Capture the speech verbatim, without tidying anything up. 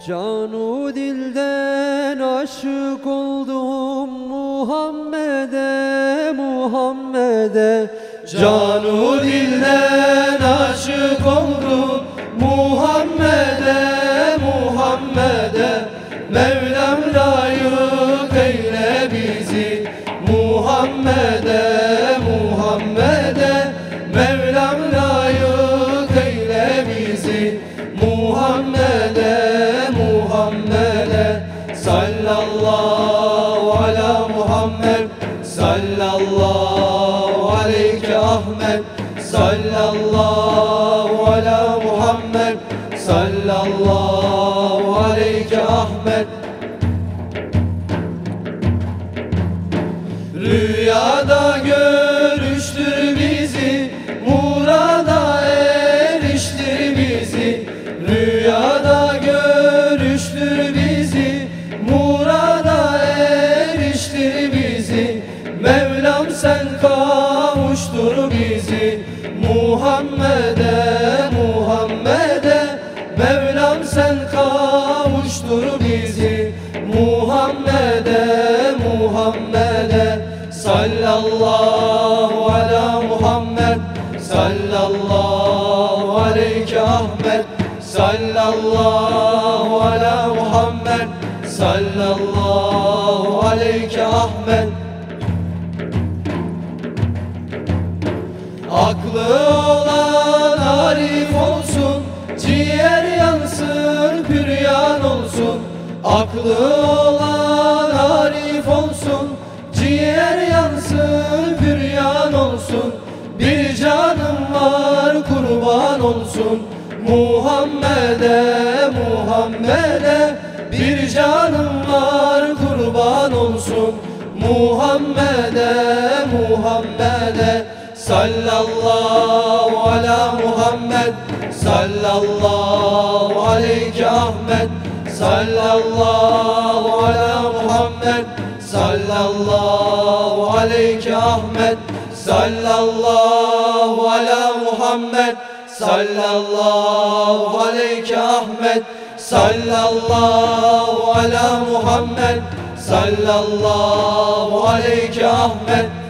Canu dilden aşık oldum Muhammed'e, Muhammed'e. Canu dilden aşık oldum Muhammed'e, Muhammed'e. Mevlam layık eyle bizi Muhammed'e, Muhammed'e. Mevlam layık eyle bizi Muhammed'e, Muhammed'e. Sallallahu ala Muhammed, sallallahu aleyke Ahmet. Sallallahu ala Muhammed, sallallahu aleyke Ahmet. Rüyada görüştür bizi, murada eriştir bizi. Rüyada görüştür bizi, murada eriştir bizi. Mevlam sen kavuştur bizi Muhammed'e, Muhammed'e. Mevlam sen kavuştur bizi Muhammed'e, Muhammed'e. Sallallahu ala Muhammed, sallallahu aleyke Ahmet. Sallallahu ala Muhammed, sallallahu aleyke Ahmet. Aklı olan arif olsun, ciğer yansın, püryan olsun. Aklı olan arif olsun, ciğer yansın, püryan olsun. Bir canım var kurban olsun Muhammed'e, Muhammed'e. Bir canım var kurban olsun Muhammed'e, Muhammed'e. Sallallahu ala Muhammed, sallallahu aleyke Ahmet. Sallallahu ala Muhammed, sallallahu aleyke Ahmet. Sallallahu ala Muhammed, sallallahu aleyke Ahmet. Sallallahu ala Muhammed, sallallahu aleyke Ahmet.